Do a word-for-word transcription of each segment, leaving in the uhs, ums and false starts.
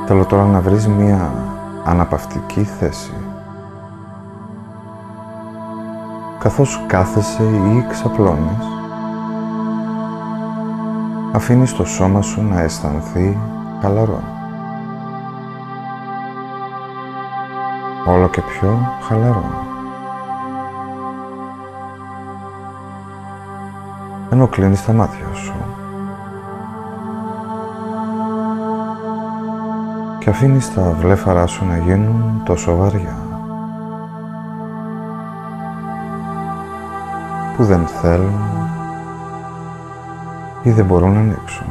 Θέλω τώρα να βρεις μία αναπαυτική θέση. Καθώς κάθεσαι ή ξαπλώνεις, αφήνεις το σώμα σου να αισθανθεί χαλαρό. Όλο και πιο χαλαρό. Ενώ κλείνεις τα μάτια σου και αφήνεις τα βλέφαρά σου να γίνουν τόσο βαριά που δεν θέλουν ή δεν μπορούν να ανοίξουν.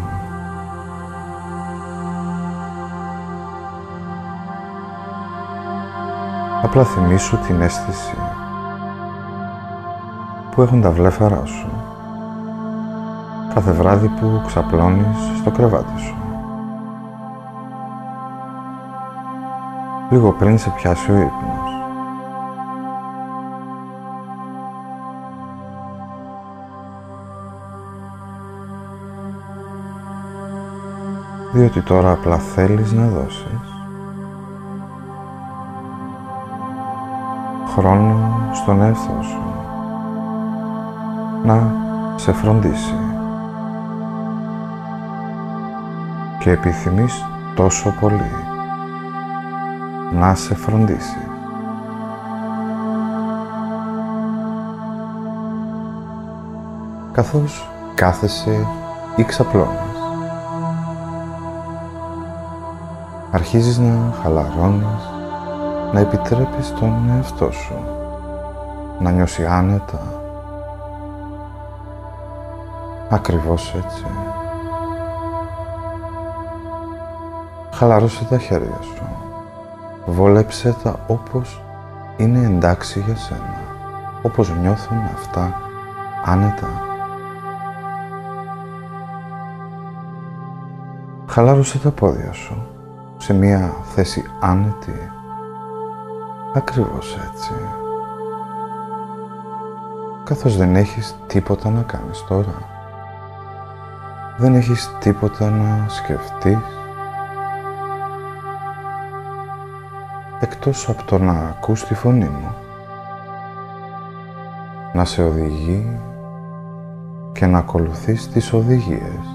Απλά θυμήσου την αίσθηση που έχουν τα βλέφαρά σου κάθε βράδυ που ξαπλώνεις στο κρεβάτι σου. Λίγο πριν σε πιάσει ο ύπνος. Διότι τώρα απλά θέλεις να δώσεις χρόνο στον εαυτό σου να σε φροντίσει και επιθυμείς τόσο πολύ να σε φροντίσει. Καθώς κάθεσαι ή ξαπλώνεις, αρχίζεις να χαλαρώνεις, να επιτρέπεις τον εαυτό σου να νιώσει άνετα, ακριβώς έτσι. Χαλαρώσε τα χέρια σου, βόλεψε τα όπως είναι εντάξει για σένα, όπως νιώθουν αυτά άνετα. Χαλάρωσε τα πόδια σου σε μια θέση άνετη, ακριβώς έτσι. Καθώς δεν έχεις τίποτα να κάνεις τώρα, δεν έχεις τίποτα να σκεφτείς, εκτός από το να ακούς τη φωνή μου να σε οδηγεί και να ακολουθείς τις οδηγίες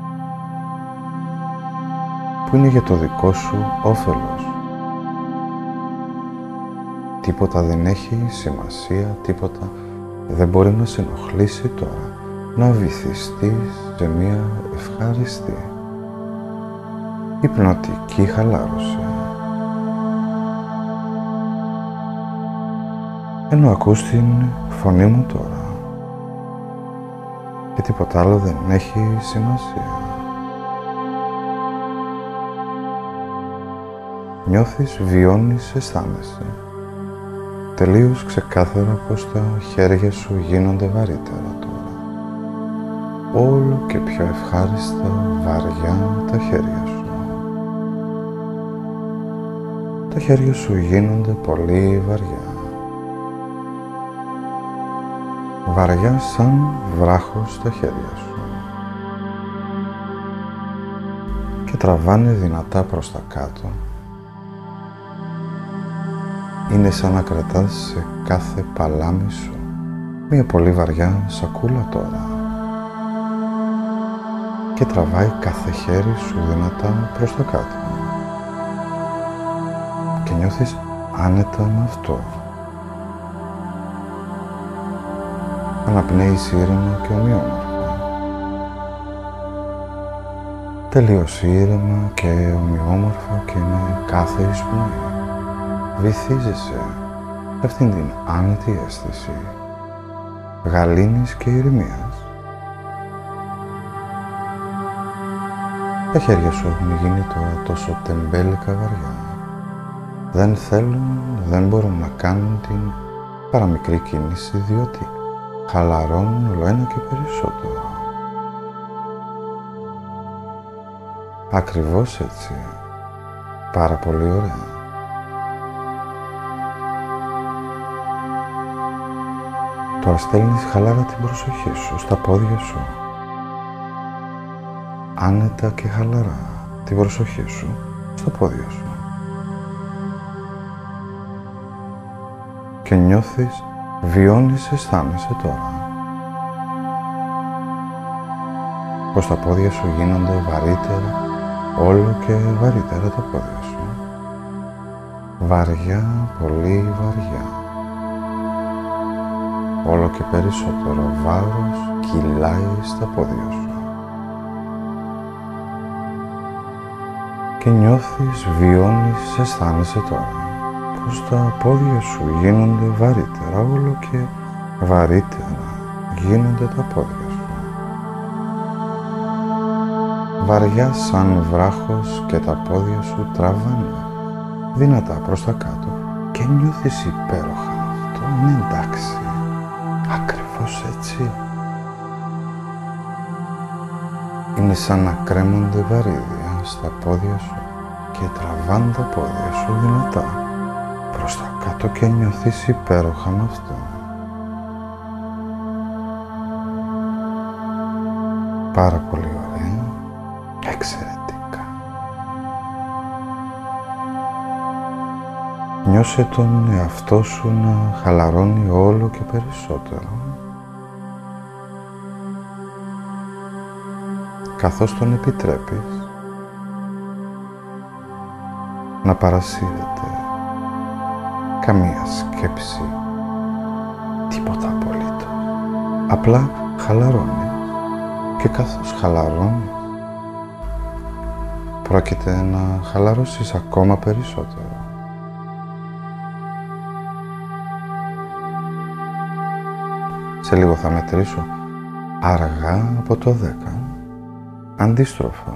που είναι για το δικό σου όφελος. Τίποτα δεν έχει σημασία, τίποτα δεν μπορεί να σε ενοχλήσει τώρα να βυθιστείς σε μία ευχάριστη υπνοτική χαλάρωση. Ενώ ακούς την φωνή μου τώρα και τίποτα άλλο δεν έχει σημασία. Νιώθεις, βιώνεις, αισθάνεσαι τελείως ξεκάθαρα πως τα χέρια σου γίνονται βαρύτερα τώρα. Όλο και πιο ευχάριστα, βαριά τα χέρια σου. Τα χέρια σου γίνονται πολύ βαριά. Βαριά σαν βράχος στα χέρια σου. Και τραβάνε δυνατά προς τα κάτω. Είναι σαν να κρατάς σε κάθε παλάμη σου μια πολύ βαριά σακούλα τώρα και τραβάει κάθε χέρι σου δυνατά προς τα κάτω και νιώθεις άνετα με αυτό. Αναπνέεις ήρεμα και ομοιόμορφα, τελείως ήρεμα και ομοιόμορφα και με κάθε εισπνοή βυθίζεσαι αυτήν την άνετη αίσθηση γαλήνης και ηρεμίας. Τα χέρια σου έχουν γίνει τώρα τόσο τεμπέλικα βαριά. Δεν θέλουν, δεν μπορούν να κάνουν την παραμικρή κίνηση διότι χαλαρώνουν όλο ένα και περισσότερο. Ακριβώς έτσι. Πάρα πολύ ωραία. Τώρα στέλνεις χαλάρα την προσοχή σου στα πόδια σου. Άνετα και χαλαρά την προσοχή σου στα πόδια σου. Και νιώθεις, βιώνεις, αισθάνεσαι τώρα πως τα πόδια σου γίνονται βαρύτερα, όλο και βαρύτερα τα πόδια σου. Βαριά, πολύ βαριά. Όλο και περισσότερο βάρος κυλάει στα πόδια σου. Και νιώθεις, βιώνεις, αισθάνεσαι τώρα πως τα πόδια σου γίνονται βαρύτερα, όλο και βαρύτερα γίνονται τα πόδια σου. Βαριά σαν βράχος και τα πόδια σου τραβάνε δυνατά προς τα κάτω και νιώθεις υπέροχα. Αυτό είναι εντάξει, ακριβώς έτσι. Είναι σαν να κρέμονται βαρύδια στα πόδια σου και τραβάνε τα πόδια σου δυνατά προς τα κάτω και νιώθεις υπέροχα με αυτό. Πάρα πολύ ωραία, εξαιρετικά. Νιώσε τον εαυτό σου να χαλαρώνει όλο και περισσότερο, καθώς τον επιτρέπεις να παρασύρεται καμία σκέψη, τίποτα απολύτως. Απλά χαλαρώνει και καθώς χαλαρώνει πρόκειται να χαλαρώσεις ακόμα περισσότερο. Σε λίγο θα μετρήσω αργά από το δέκα, αντίστροφα,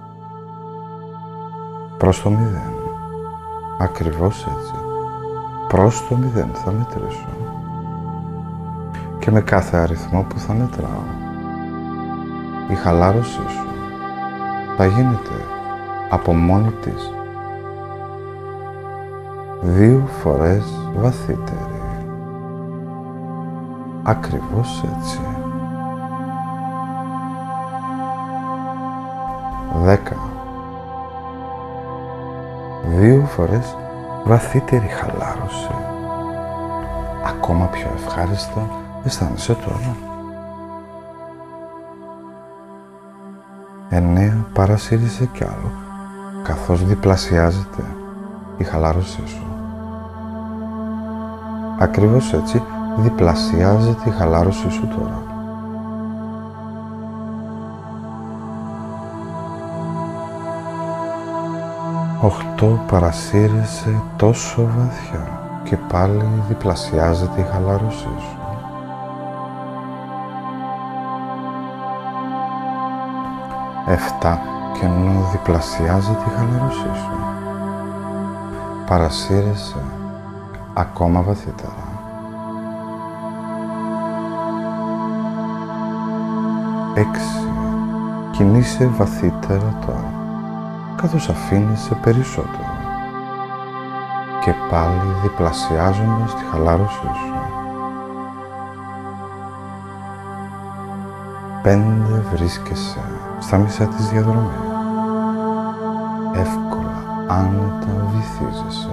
προς το μηδέν. Ακριβώς έτσι, προς το μηδέν θα μετρήσω. Και με κάθε αριθμό που θα μετράω, η χαλάρωσή σου θα γίνεται από μόνη της δύο φορές βαθύτερη. Ακριβώς έτσι. Δέκα. Δύο φορές βαθύτερη χαλάρωση. Ακόμα πιο ευχάριστα αισθάνεσαι τώρα. Εννέα. Παρασύρισε κι άλλο, καθώς διπλασιάζεται η χαλάρωσή σου. Ακριβώς έτσι διπλασιάζεται η χαλάρωσή σου τώρα. Οχτώ. Παρασύρεσαι τόσο βαθιά και πάλι διπλασιάζεται η χαλάρωσή σου. Εφτά. Και ενώ διπλασιάζεται η χαλάρωσή σου, παρασύρεσαι ακόμα βαθύτερα. Έξι. Κινείσαι βαθύτερα τώρα, καθώς αφήνεσαι περισσότερο και πάλι διπλασιάζοντας τη χαλάρωσή σου. Πέντε. Βρίσκεσαι στα μισά της διαδρομής. Εύκολα, άνετα βυθίζεσαι.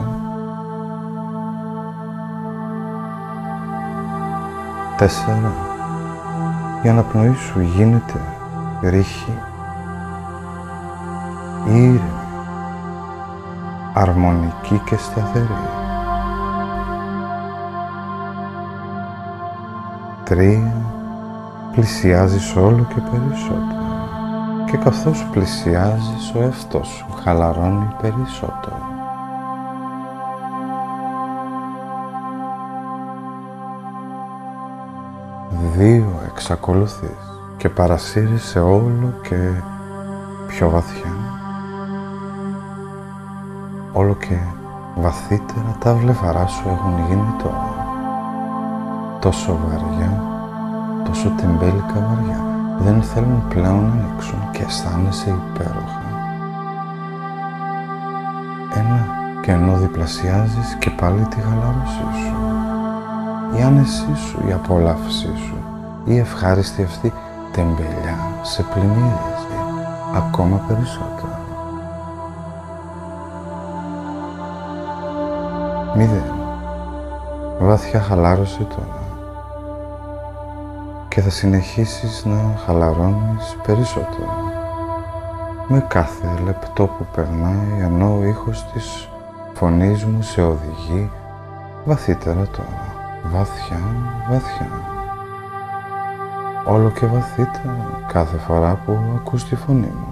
Τέσσερα. Η αναπνοή σου γίνεται ρήχη, ήρεμη, αρμονική και σταθερή. Τρία. Πλησιάζεις όλο και περισσότερο και καθώς πλησιάζεις ο εαυτός σου χαλαρώνει περισσότερο. Δύο. Εξακολουθείς και παρασύρεσαι όλο και πιο βαθιά. Όλο και βαθύτερα τα βλεφαρά σου έχουν γίνει τώρα. Τόσο βαριά, τόσο τεμπέλικα βαριά. Δεν θέλουν πλέον να ανοίξουν και αισθάνεσαι υπέροχα. Ένα. Και ενώ διπλασιάζεις και πάλι τη χαλάρωσή σου, η άνεσή σου, η απόλαυσή σου, η ευχάριστη αυτή τεμπελιά σε πλημμυρίζει ακόμα περισσότερο. Μηδέν. Βαθιά χαλάρωση τώρα. Και θα συνεχίσεις να χαλαρώνεις περισσότερο με κάθε λεπτό που περνάει, ενώ ο ήχος της φωνής μου σε οδηγεί βαθύτερα τώρα. Βαθιά, βαθιά. Όλο και βαθύτερα κάθε φορά που ακούς τη φωνή μου.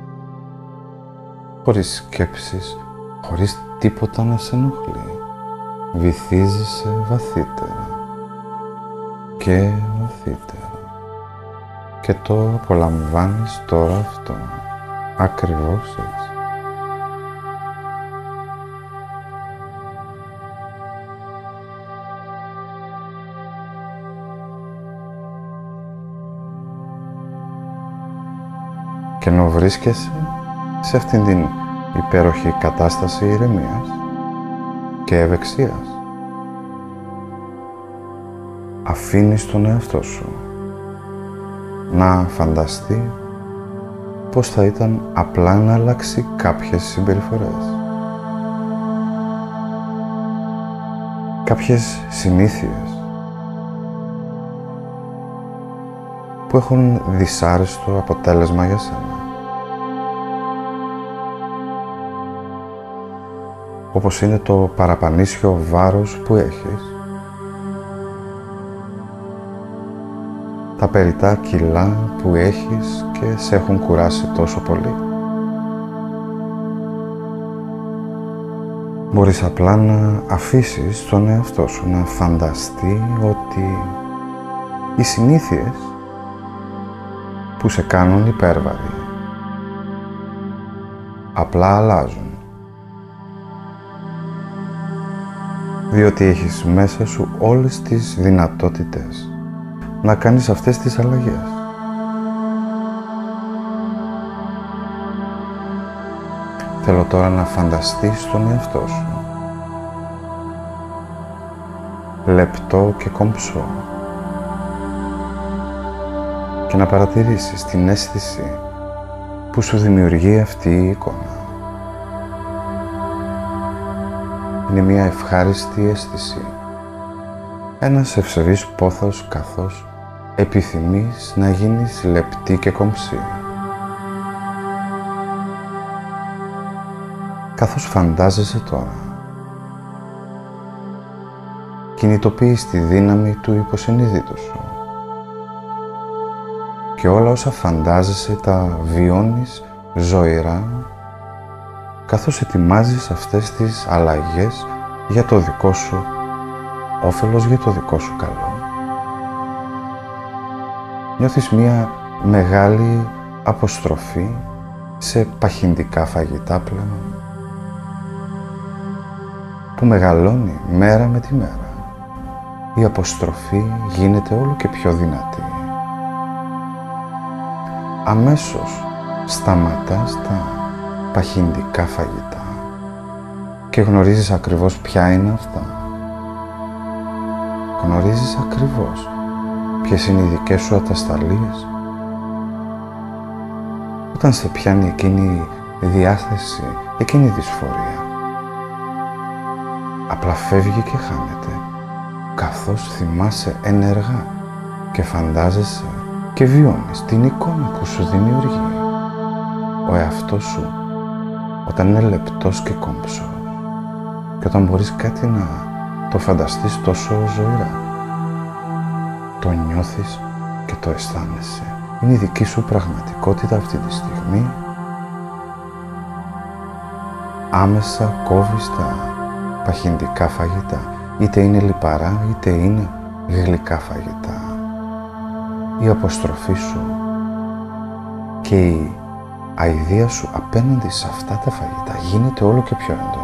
Χωρίς σκέψεις, χωρίς τίποτα να σε ενοχλεί. Βυθίζεσαι βαθύτερα και βαθύτερα. Και το απολαμβάνεις τώρα αυτό, ακριβώς έτσι. Και ενώ βρίσκεσαι σε αυτήν την υπέροχη κατάσταση ηρεμίας και ευεξίας, αφήνεις τον εαυτό σου να φανταστεί πως θα ήταν απλά να αλλάξει κάποιες συμπεριφορές, κάποιες συνήθειες που έχουν δυσάρεστο αποτέλεσμα για σένα. Όπως είναι το παραπανήσιο βάρος που έχεις, τα περιττά κιλά που έχεις και σε έχουν κουράσει τόσο πολύ. Μπορείς απλά να αφήσεις τον εαυτό σου να φανταστεί ότι οι συνήθειες που σε κάνουν υπέρβαροι απλά αλλάζουν, διότι έχεις μέσα σου όλες τις δυνατότητες να κάνεις αυτές τις αλλαγές. Θέλω τώρα να φανταστείς τον εαυτό σου λεπτό και κομψό και να παρατηρήσεις την αίσθηση που σου δημιουργεί αυτή η εικόνα. Είναι μια ευχάριστη αίσθηση, ένας ευσεβής πόθος καθώς επιθυμείς να γίνεις λεπτή και κομψή. Καθώς φαντάζεσαι τώρα, κινητοποιείς τη δύναμη του υποσυνείδητου σου και όλα όσα φαντάζεσαι τα βιώνεις ζωηρά, καθώς ετοιμάζεις αυτές τις αλλαγές για το δικό σου όφελος, για το δικό σου καλό. Νιώθεις μία μεγάλη αποστροφή σε παχυντικά φαγητά πλέον, που μεγαλώνει μέρα με τη μέρα. Η αποστροφή γίνεται όλο και πιο δυνατή. Αμέσως σταματάς τα παχυντικά φαγητά και γνωρίζεις ακριβώς ποια είναι αυτά. Γνωρίζεις ακριβώς ποιες είναι οι δικές σου ατασταλίες. Όταν σε πιάνει εκείνη η διάθεση, εκείνη η δυσφορία, απλά φεύγει και χάνεται, καθώς θυμάσαι ενεργά και φαντάζεσαι και βιώνεις την εικόνα που σου δημιουργεί ο εαυτός σου όταν είναι λεπτός και κόμψος και όταν μπορείς κάτι να το φανταστείς τόσο ζωηρά. Το νιώθεις και το αισθάνεσαι. Είναι η δική σου πραγματικότητα αυτή τη στιγμή. Άμεσα κόβεις τα παχυντικά φαγητά, είτε είναι λιπαρά είτε είναι γλυκά φαγητά. Η αποστροφή σου και η αηδία σου απέναντι σε αυτά τα φαγητά γίνεται όλο και πιο έντονη.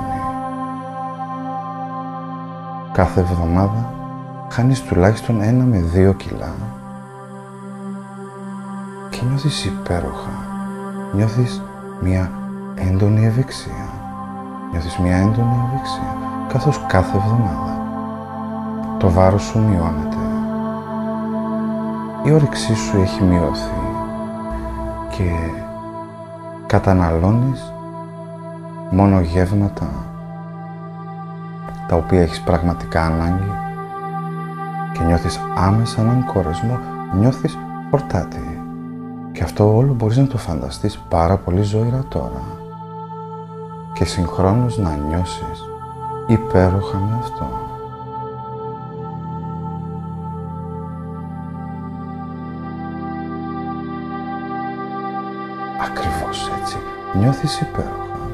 Κάθε εβδομάδα χάνεις τουλάχιστον ένα με δύο κιλά και νιώθεις υπέροχα. Νιώθεις μια έντονη ευεξία. Νιώθεις μια έντονη ευεξία, καθώς κάθε εβδομάδα το βάρος σου μειώνεται. Η όρεξή σου έχει μειωθεί και καταναλώνεις μόνο γεύματα τα οποία έχεις πραγματικά ανάγκη και νιώθεις άμεσα έναν κορεσμό, νιώθεις χορτάτη. Και αυτό όλο μπορείς να το φανταστείς πάρα πολύ ζωηρά τώρα και συγχρόνως να νιώσεις υπέροχα με αυτό. Ακριβώς έτσι, νιώθεις υπέροχα.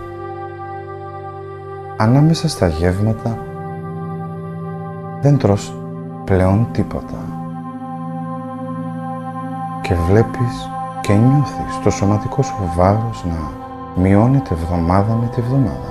Ανάμεσα στα γεύματα δεν τρως πλέον τίποτα και βλέπεις και νιώθεις το σωματικό σου βάρος να μειώνεται εβδομάδα με τη βδομάδα.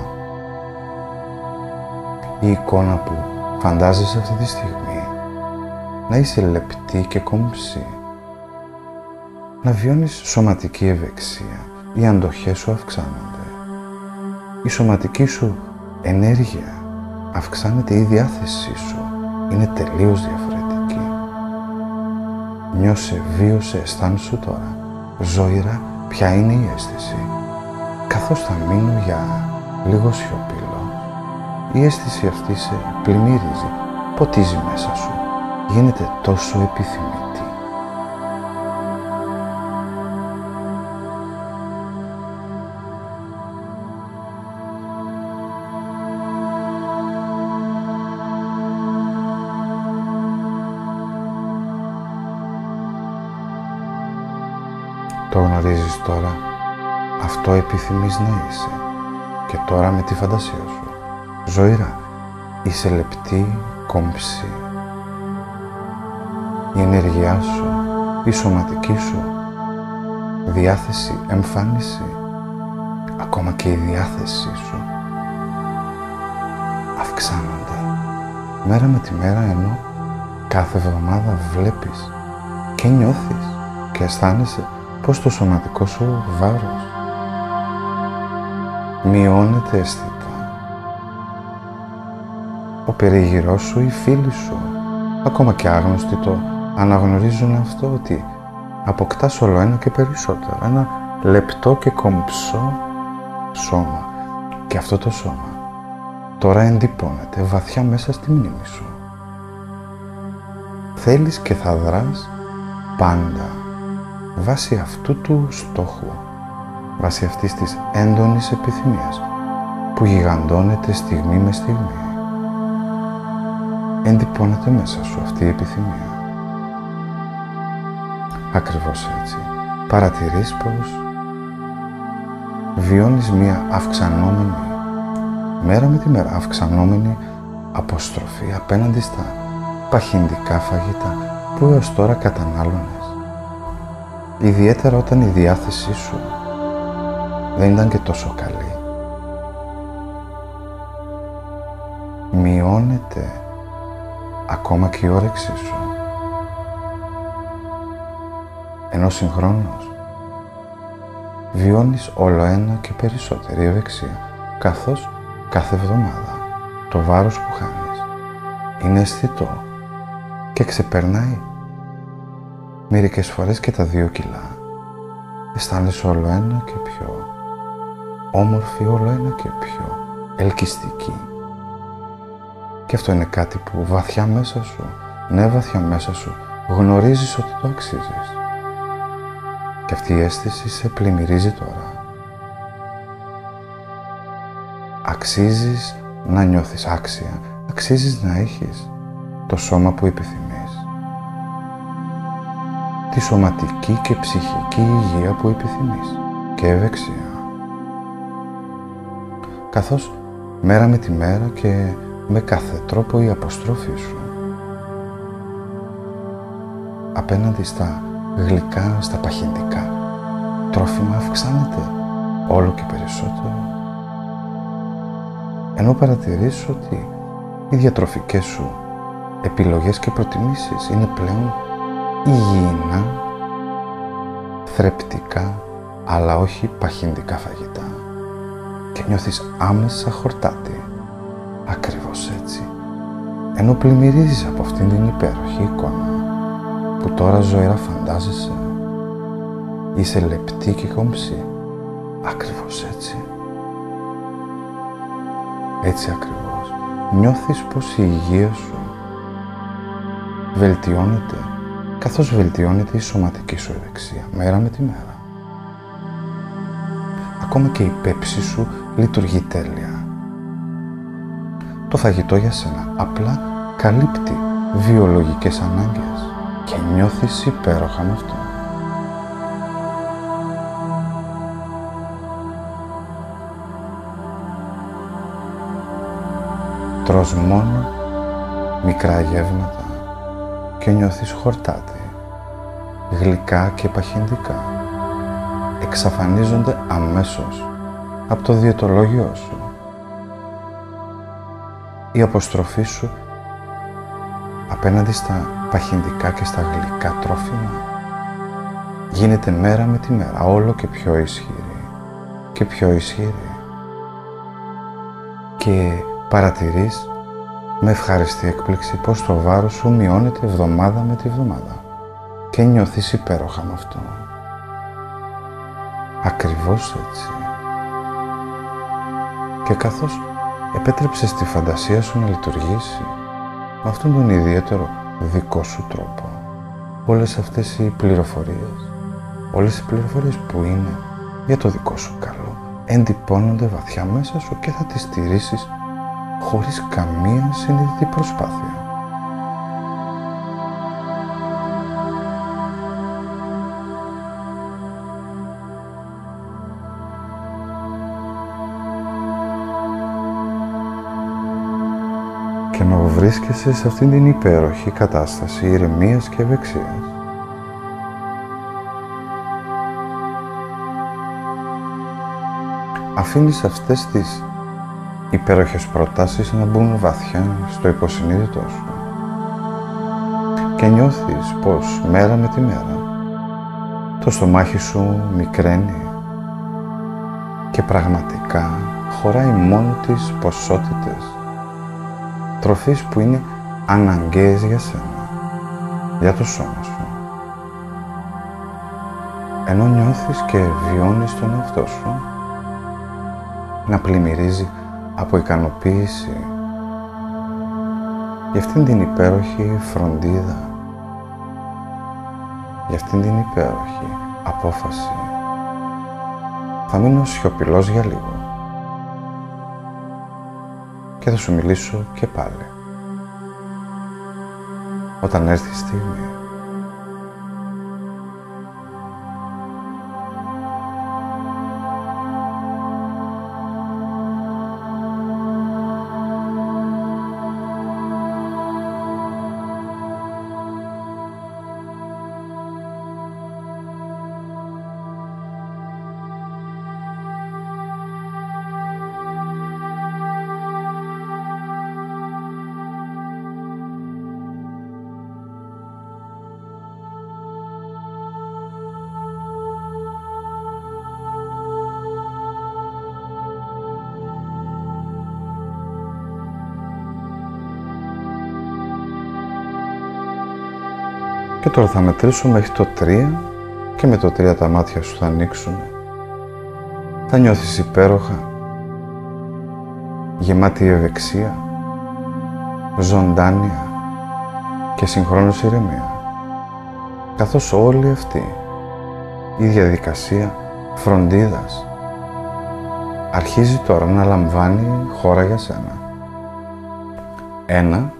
Η εικόνα που φαντάζεσαι αυτή τη στιγμή να είσαι λεπτή και κομψή, να βιώνεις σωματική ευεξία, οι αντοχές σου αυξάνονται, η σωματική σου ενέργεια αυξάνεται, η διάθεσή σου είναι τελείως διαφορετική. Νιώσε, βίωσε, αισθάνσου τώρα ζωηρά ποια είναι η αίσθηση. Καθώς θα μείνω για λίγο σιωπηλό, η αίσθηση αυτή σε πλημμυρίζει, ποτίζει μέσα σου, γίνεται τόσο επιθυμητή. Το γνωρίζεις τώρα, αυτό επιθυμείς να είσαι. Και τώρα με τη φαντασία σου, ζωηρά, είσαι λεπτή, κόμψη. Η ενέργειά σου, η σωματική σου, διάθεση, εμφάνιση, ακόμα και η διάθεσή σου αυξάνονται μέρα με τη μέρα, ενώ κάθε εβδομάδα βλέπεις και νιώθεις και αισθάνεσαι πως το σωματικό σου βάρος μειώνεται αισθητά. Ο περίγυρός σου, οι φίλοι σου, ακόμα και άγνωστοι, το αναγνωρίζουν αυτό, ότι αποκτάς όλο ένα και περισσότερο, ένα λεπτό και κομψό σώμα. Και αυτό το σώμα τώρα εντυπώνεται βαθιά μέσα στη μνήμη σου. Θέλεις και θα δράς πάντα βάσει αυτού του στόχου, βάσει αυτής της έντονης επιθυμίας που γιγαντώνεται στιγμή με στιγμή. Εντυπώνεται μέσα σου αυτή η επιθυμία. Ακριβώς έτσι. Παρατηρείς πως βιώνεις μία αυξανόμενη, μέρα με τη μέρα αυξανόμενη αποστροφή απέναντι στα παχυντικά φαγητά που έως τώρα κατανάλωνες. Ιδιαίτερα όταν η διάθεσή σου δεν ήταν και τόσο καλή. Μειώνεται ακόμα και η όρεξή σου. Ενώ συγχρόνως βιώνεις όλο ένα και περισσότερη ευεξία, καθώς κάθε εβδομάδα το βάρος που χάνεις είναι αισθητό και ξεπερνάει μερικές φορές και τα δύο κιλά. Αισθάνεσαι όλο ένα και πιο όμορφη, όλο ένα και πιο ελκυστική. Και αυτό είναι κάτι που βαθιά μέσα σου, ναι βαθιά μέσα σου, γνωρίζεις ότι το αξίζεις. Και αυτή η αίσθηση σε πλημμυρίζει τώρα. Αξίζεις να νιώθεις άξια, αξίζεις να έχεις το σώμα που επιθυμείς, τη σωματική και ψυχική υγεία που επιθυμείς και ευεξία. Καθώς μέρα με τη μέρα και με κάθε τρόπο η αποστροφή σου απέναντι στα γλυκά, στα παχυντικά τρόφιμα αυξάνεται όλο και περισσότερο, ενώ παρατηρείς ότι οι διατροφικές σου επιλογές και προτιμήσεις είναι πλέον υγιεινά, θρεπτικά, αλλά όχι παχυντικά φαγητά, και νιώθεις άμεσα χορτάτη. Ακριβώς έτσι, ενώ πλημμυρίζεις από αυτήν την υπέροχη εικόνα που τώρα ζωηρά φαντάζεσαι. Είσαι λεπτή και κομψή. Ακριβώς έτσι. Έτσι ακριβώς. νιώθεις πως η υγεία σου βελτιώνεται καθώς βελτιώνεται η σωματική σου ευεξία μέρα με τη μέρα. Ακόμα και η πέψη σου λειτουργεί τέλεια. Το φαγητό για σένα απλά καλύπτει βιολογικές ανάγκες και νιώθεις υπέροχα με αυτό. Τρως μόνο μικρά γεύματα και νιώθεις χορτάτη, γλυκά και παχυντικά. Εξαφανίζονται αμέσως από το διαιτολόγιό σου. Η αποστροφή σου απέναντι στα παχυντικά και στα γλυκά τρόφιμα γίνεται μέρα με τη μέρα όλο και πιο ισχυρή και πιο ισχυρή. Και παρατηρείς με ευχαριστή έκπληξη πως το βάρος σου μειώνεται εβδομάδα με τη βδομάδα και νιώθεις υπέροχα με αυτό. Ακριβώς έτσι. Και καθώς επέτρεψες τη φαντασία σου να λειτουργήσει με αυτόν τον ιδιαίτερο δικό σου τρόπο, όλες αυτές οι πληροφορίες, όλες οι πληροφορίες που είναι για το δικό σου καλό, εντυπώνονται βαθιά μέσα σου και θα τις στηρίσεις χωρίς καμία συνειδητή προσπάθεια. Και να βρίσκεσαι σε αυτήν την υπέροχη κατάσταση ηρεμίας και ευεξίας, αφήνεις αυτές τις υπέροχες προτάσεις να μπουν βαθιά στο υποσυνείδητό σου και νιώθεις πως μέρα με τη μέρα το στομάχι σου μικραίνει και πραγματικά χωράει μόνο τις ποσότητες τροφής που είναι αναγκαίες για σένα, για το σώμα σου. Ενώ νιώθεις και βιώνεις τον εαυτό σου να πλημμυρίζει από ικανοποίηση για αυτήν την υπέροχη φροντίδα, για αυτήν την υπέροχη απόφαση. Θα μείνω σιωπηλός για λίγο και θα σου μιλήσω και πάλι όταν έρθει η στιγμή. Και τώρα θα μετρήσω μέχρι το τρία και με το τρία τα μάτια σου θα ανοίξουν. Θα νιώθεις υπέροχα, γεμάτη ευεξία, ζωντάνια και συγχρόνως ηρεμία. Καθώς όλη αυτή η διαδικασία φροντίδας αρχίζει τώρα να λαμβάνει χώρα για σένα. Ένα.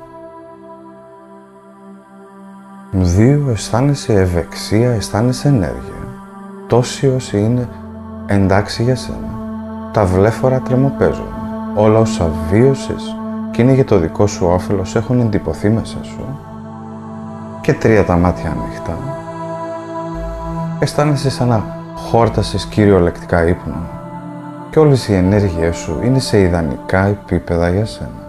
Δύο, αισθάνεσαι ευεξία, αισθάνεσαι ενέργεια. Τόσοι όσοι είναι εντάξει για σένα. Τα βλέφαρα τρεμοπαίζουν. Όλα όσα βίωσες και είναι για το δικό σου όφελος έχουν εντυπωθεί μέσα σου. Και τρία, τα μάτια ανοιχτά. Αισθάνεσαι σαν να χόρτασες κυριολεκτικά ύπνο και όλες οι ενέργειές σου είναι σε ιδανικά επίπεδα για σένα.